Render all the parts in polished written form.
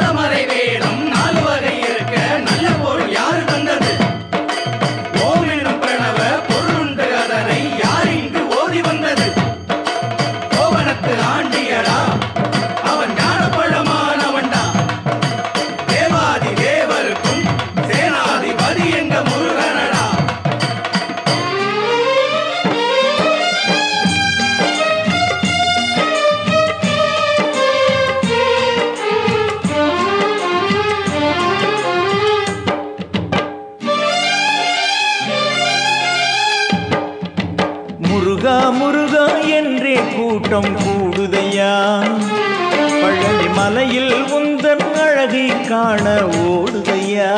நாதமறை வேதம் 4 வகை இருக்க நல்ல பொருள் யாரு தந்தது? ஓம் என்னும் பிரணவ பொருளுண்டு அதனை யார் இங்கு ஓதி வந்தது? கோவணத்து ஆண்டியடா அவன் ஞானப்பழமானவன்டா. தேவாதி தேவருக்கும் சேனாதிபதி எங்க முருகனடா. முருகா முருகா என்றே கூட்டம் கூடுதையா, பழனி மலையில் உந்தன் அழகை காண ஓடுதையா.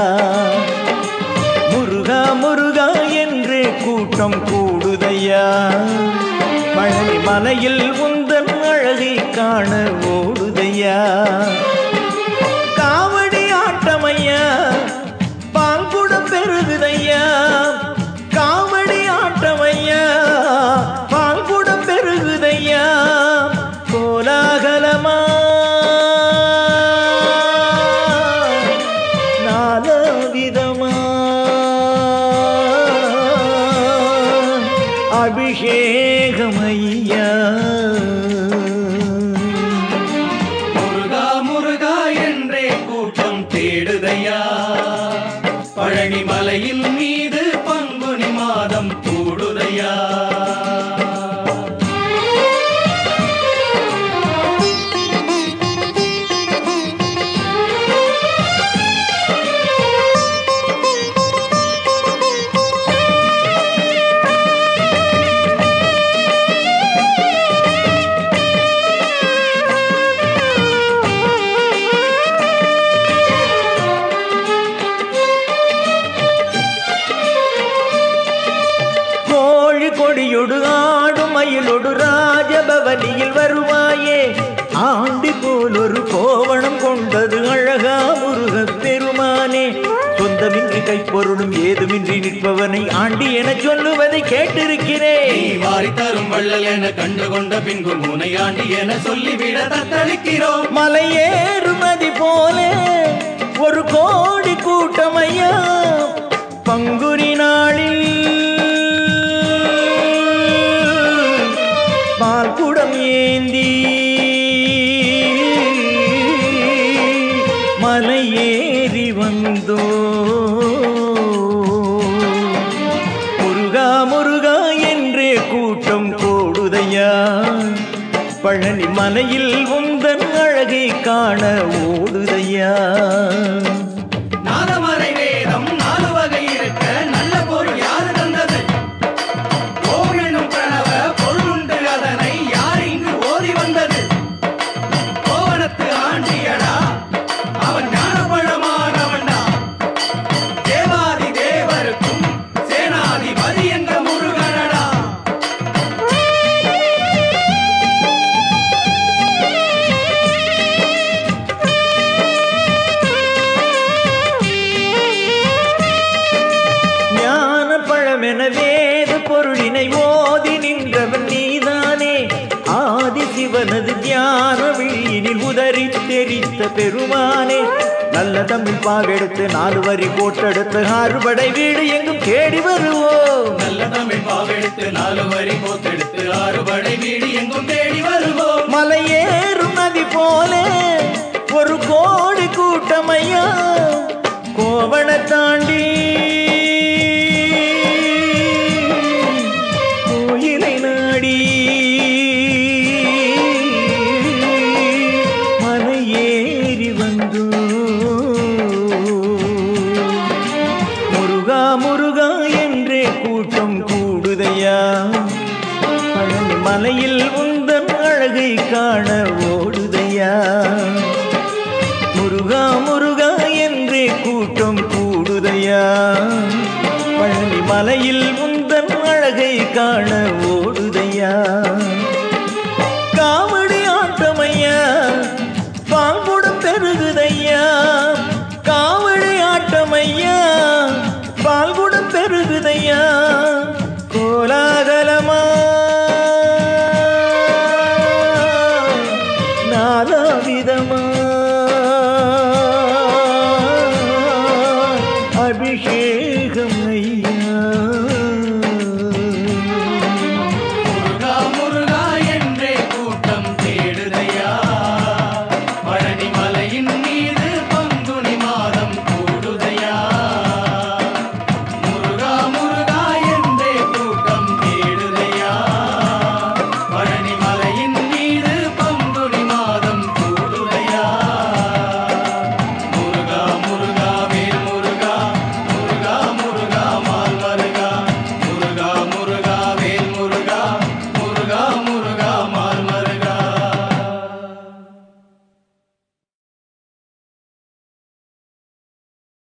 முருகா முருகா என்றே கூட்டம் கூடுதையா, பழனி மலையில் உந்தன் அழகை காண ஓடுதையா. காவடி ஆட்டமையா பாங்குடம் பெருகுதையா, காவடி ஆட்டமையா பாங்குடம் பெருகுதையா. கோலாகலமா நாலவிதமா அபிஷேகமையா. முருகா முருகா என்றே கூட்டம் தேடுதையா, பழனி மலையின் மீது பங்குனி மாதம் கூடுதையா. கொடியொடு ஆடும் மயிலொடு ராஜபவனியில் வருவாயே, ஆண்டி போல் ஒரு கோவணம் கொண்டது அழகா முருகப் பெருமானே. சொந்தமின்றி கைப்பொருளும் ஏதுமின்றி நிற்பவனை ஆண்டி என சொல்லுவதை கேட்டிருக்கிறேன். நீ வாரி தரும் வள்ளல் என கண்டு கொண்ட பின்பு முனை ஆண்டி என சொல்லிவிட தத்தளிக்கிறோம். மலையேறுமதி போல ஒரு கோடி கூட்டமையா, பங்குனி நாளில் பால்குடம் ஏந்தி மலையேறி வந்தோ. முருகா முருகா என்றே கூட்டம் கூடுதையா, பழனி மலையில் உந்தன் அழகை காண ஓடுதையா. நாதமறை வேதம் 4 வகை இருக்க நல்ல பொருள் யாரு தந்தது? ஓம் என்னும் பிரணவ பொருளுண்டு அதனை யார் இங்கு ஓதி வந்தது? கோவணத்து ஆண்டியடா அவன் ஞானப்பழமானவன்டா. தேவாதி தேவருக்கும் சேனாதிபதி எங்க முருகனடா. ஞான பழமென வேத பொருளினை ஓதி நின்றவன் நீதானே, ஆதி சிவனது தியான விழியினில் உதறி தெரித்த பெருமானே. நல்ல தமிழ் பாவெடுத்து 4 வரி போட்டெடுத்து 6 படை வீடு எங்கும் தேடி வருவோம். நல்ல தமிழ் பாவெடுத்து 4 வரி போத்தெடுத்து 6 படை வீடு எங்கும் தேடி வருவோம். மலையேறும் நதி போல ஒரு கோடி கூட்டமையா, கோவண தாண்டி கோயிலை நாடி மலையேறி வந்தோ. முருகா முருகா என்றே கூட்டம் கூடுதையா, பழனி மலையில் உந்தன் அழகை காண ஓடுதையா. முருகா முருகா என்றே கூட்டம் கூடுதையா, பழனி மலையில் உந்தன் அழகை காண ஓடுதையா.